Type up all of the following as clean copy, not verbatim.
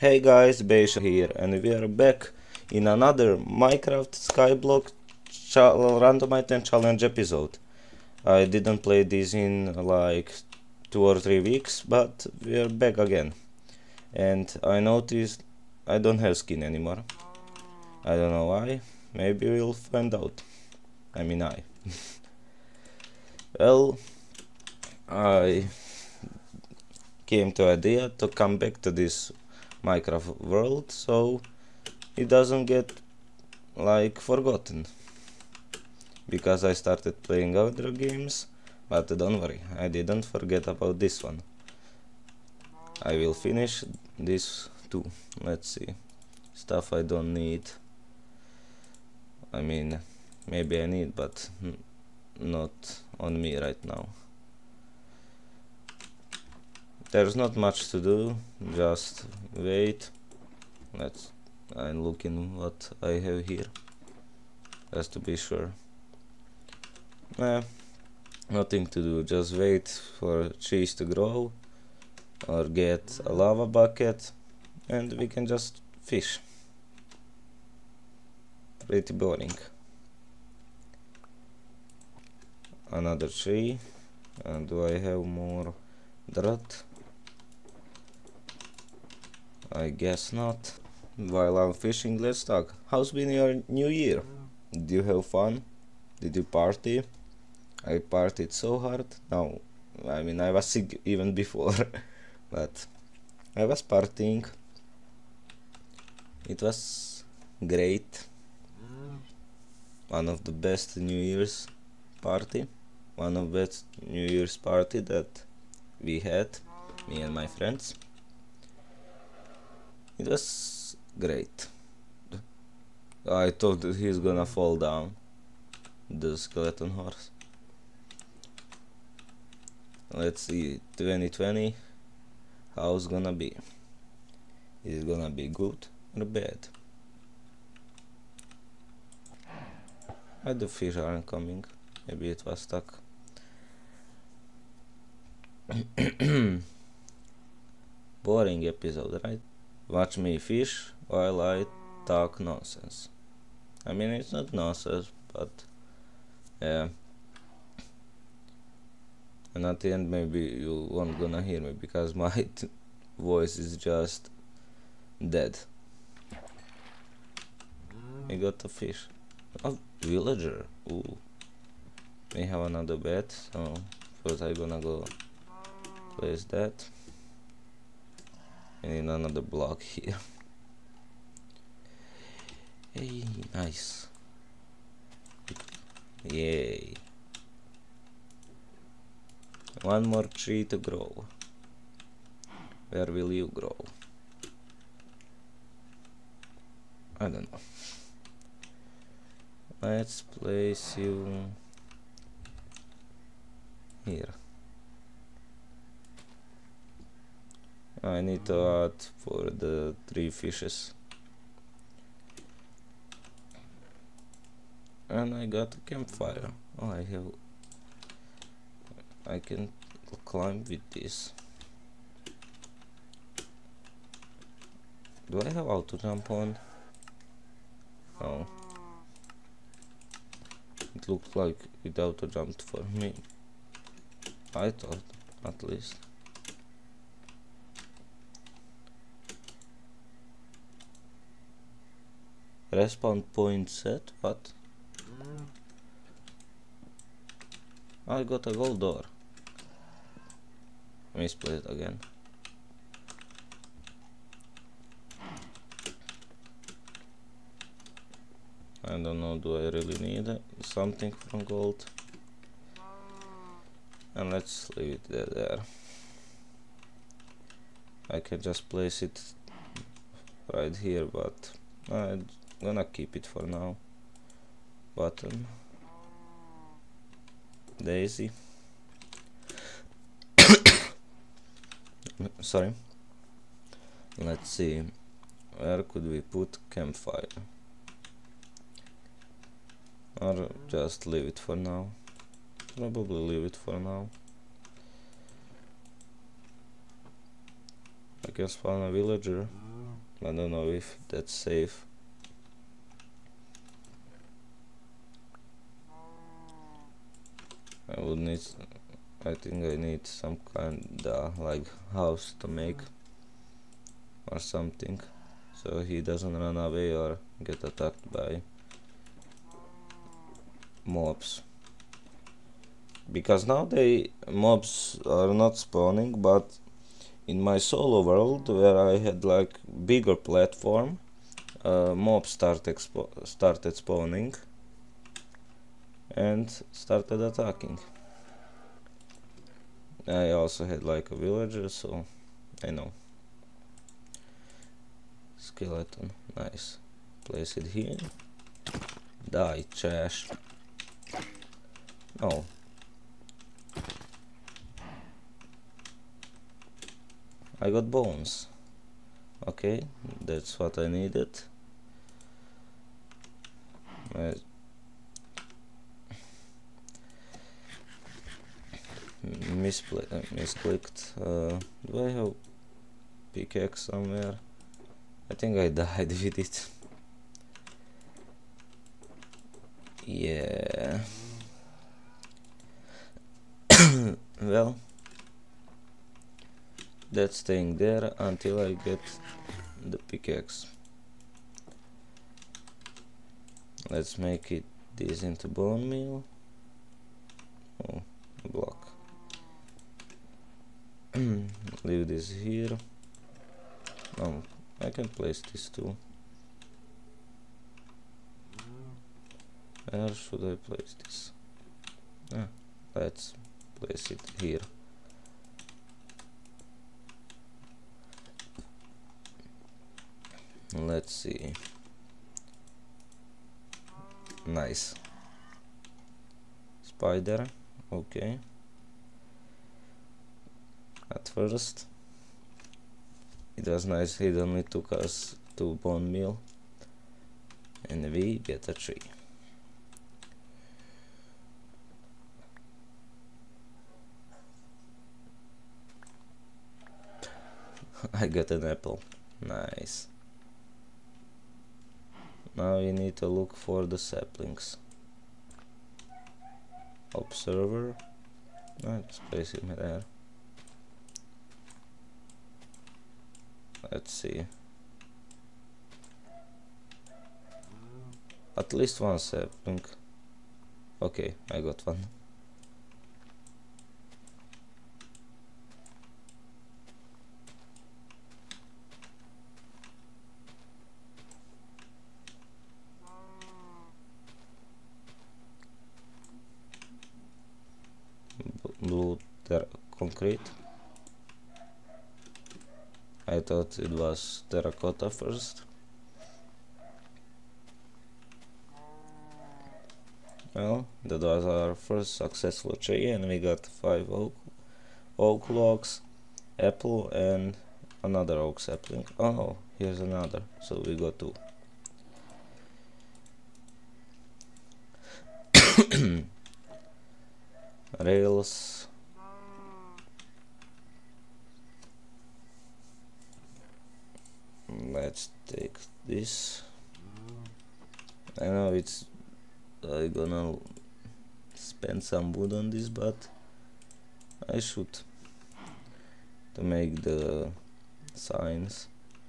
Hey guys, Beisha here, and we are back in another Minecraft skyblock randomized and challenge episode. I didn't play this in like 2 or 3 weeks, but we are back again. And I noticed I don't have skin anymore. I don't know why. Maybe we'll find out. I mean I. Well, I came to idea to come back to this Minecraft world so it doesn't get like forgotten, because I started playing other games, but don't worry, I didn't forget about this one. I will finish this too. Let's see, stuff I don't need. I mean, maybe I need, but not on me right now. There's not much to do, just wait. I'm looking what I have here, just to be sure. Nothing to do, just wait for cheese to grow or get a lava bucket and we can just fish. Pretty boring. Another tree. And do I have more dirt? I guess not. While I'm fishing, let's talk. How's been your new year? Did you have fun? Did you party? I partied so hard. No, I mean I was sick even before, but I was partying. It was great. One of the best New Year's party. One of the best New Year's party that we had, me and my friends. It was great. I thought that he's gonna fall down, the skeleton horse. Let's see, 2020, how's gonna be? Is it gonna be good or bad? The fish aren't coming. Maybe it was stuck. Boring episode, right? Watch me fish while I talk nonsense. I mean, it's not nonsense, but yeah. And at the end, maybe you won't gonna hear me because my voice is just dead. I got a fish. A villager. Ooh. We have another bed, so first I'm gonna go place that. I need another block here. Hey, nice. Yay. One more tree to grow. Where will you grow? I don't know. Let's place you here. I need to add for the 3 fishes. And I got a campfire. Oh, I can climb with this. Do I have auto jump on? No. It looks like it auto jumped for me. I thought, at least. Respawn point set? What? I got a gold door. Misplaced again. I don't know, do I really need something from gold? And let's leave it there. I can just place it right here, but I'm gonna keep it for now. Button. Daisy. Sorry. Let's see. Where could we put campfire? Or just leave it for now. Probably leave it for now. I can spawn a villager. I don't know if that's safe. I think I need some kinda like house to make or something, so he doesn't run away or get attacked by mobs. Because now mobs are not spawning, but in my solo world where I had like bigger platform, mobs started spawning and started attacking. I also had like a villager, so I know. Skeleton, nice. Place it here. Die, trash. Oh. I got bones. Okay, that's what I needed. I misclicked. Do I have pickaxe somewhere? I think I died with it. Yeah. Well, that's staying there until I get the pickaxe. Let's make this into bone meal. Oh, block. Leave this here. Oh, I can place this too. Where should I place this? Let's place it here. Let's see. Nice. Spider, okay. At first it was nice, it only took us 2 bone meal and we get a tree. I got an apple, nice. Now we need to look for the saplings. Observer, let's place him there. Let's see. At least one sapling. Okay, I got one. Blue concrete. I thought it was terracotta first. Well, that was our first successful tree and we got 5 oak logs, apple and another oak sapling. Oh, here's another, so we got 2. Rails. Let's take this. I know I'm gonna spend some wood on this, but I should, to make the signs.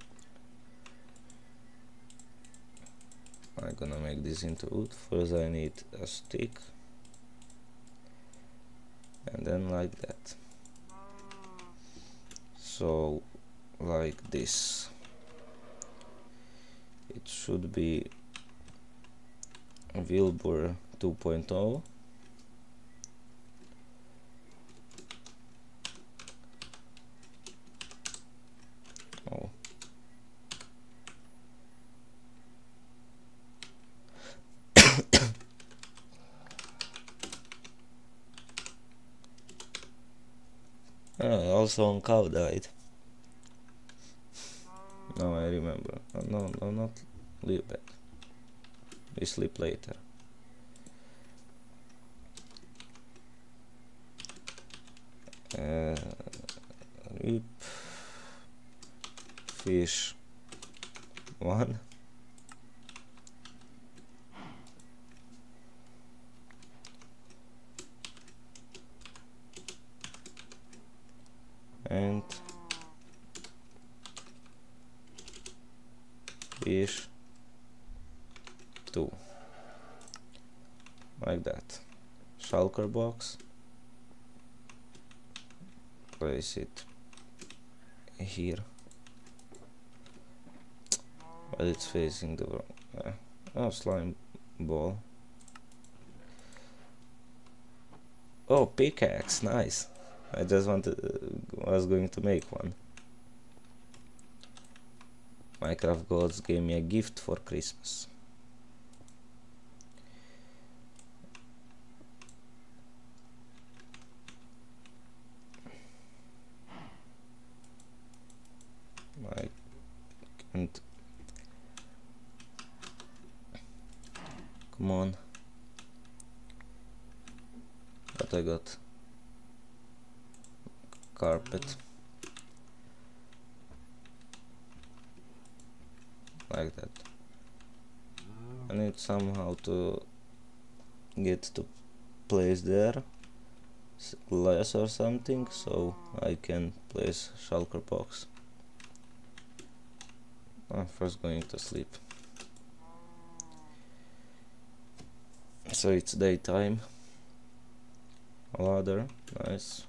I'm gonna make this into wood. First I need a stick and then like that, so like this. It should be Wilbur 2.0. Oh. Also on cow died. Now I remember. No, not leave back. We sleep later. Rip, fish, one. And fish 2, like that. Shulker box, place it here, but it's facing the wrong. Oh, slime ball. Oh, pickaxe, nice. I just was going to make one. Minecraft gods gave me a gift for Christmas. I can't. Come on. But I got carpet. Like that. I need somehow to get to place there glass or something, so I can place shulker box. I'm first going to sleep. So it's daytime. A ladder, nice.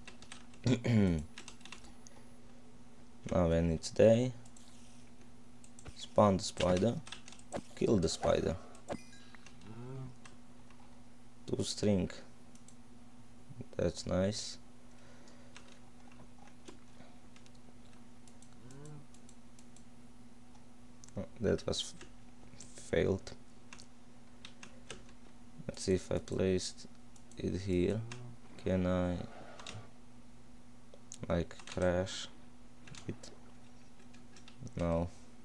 Now when it's day, spawn the spider, kill the spider. 2 string, that's nice. Oh, that was failed. Let's see if I placed it here. Can I like crash it? No.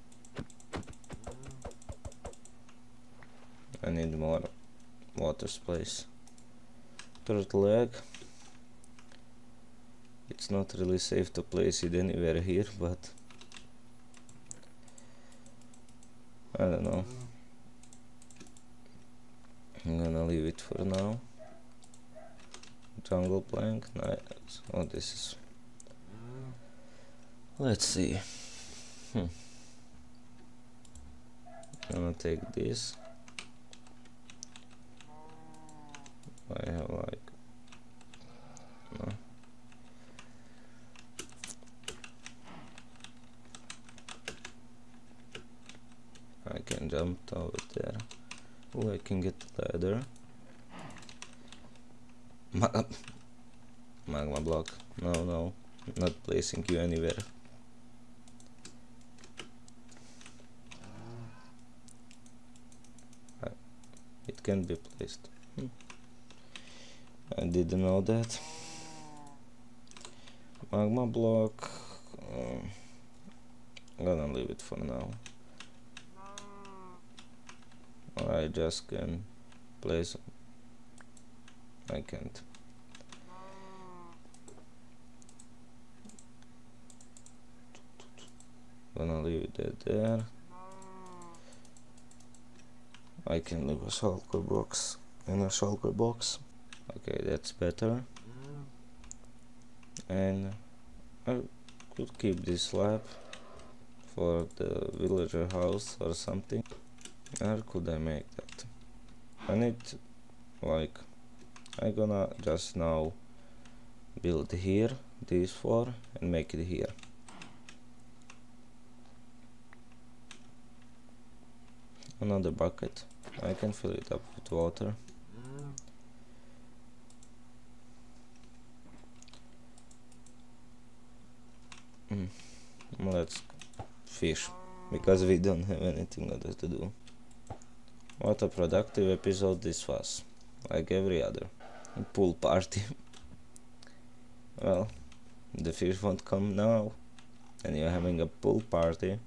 I need more water space. Turtle egg. It's not really safe to place it anywhere here, but I don't know. I'm gonna leave it for now. Jungle plank, nice. Oh, this is. Let's see. I'm gonna take this. I have like. No. I can jump over there. Oh, I can get the ladder. Magma block. No, not placing you anywhere. It can be placed. I didn't know that. Magma block. I'm gonna leave it for now. Or I just can place. I can't. Gonna leave it there. I can leave a shulker box in a shulker box. Okay, that's better. And I could keep this slab for the villager house or something. Where could I make that? I need like I'm gonna just now build here these 4 and make it here. Another bucket. I can fill it up with water. Let's fish, because we don't have anything other to do. What a productive episode this was, like every other. A pool party. Well, the fish won't come now, and you're having a pool party.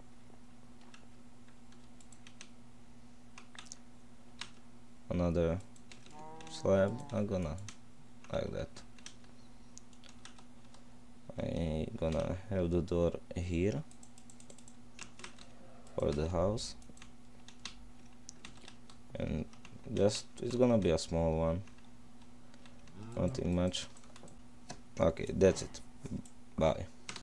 Another slab. I'm gonna like that. I'm gonna have the door here. for the house, and just it's gonna be a small one, nothing much. Okay, that's it. Bye.